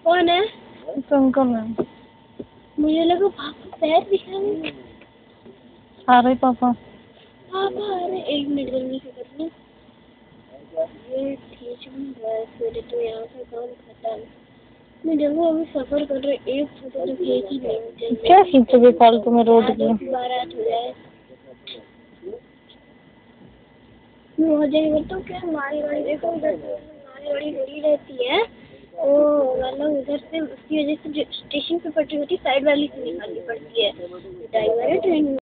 कौन है? अंकल है। मुझे लगा पापा पैर दिखाने आ रहे पापा। पापा अरे 1 मिनट जल्दी से कर लो। ये ठीक है फिर तो यहाँ से काम खत्म। मैं देखो अभी सफर कर रहे एक फोटो तो खींच ही नहीं। क्या खींचोगे फालतू में रोड की? बारात हो जाए मैं हो जाएगा तो क्या हमारी गाड़ी देखो उधर हमारी गाड़ी खड़ी रहती है वो मतलब उधर से उसकी वजह से जो स्टेशन पे पटरी होती है साइड वाली से निकालनी पड़ती है ड्राइवर है ट्रेन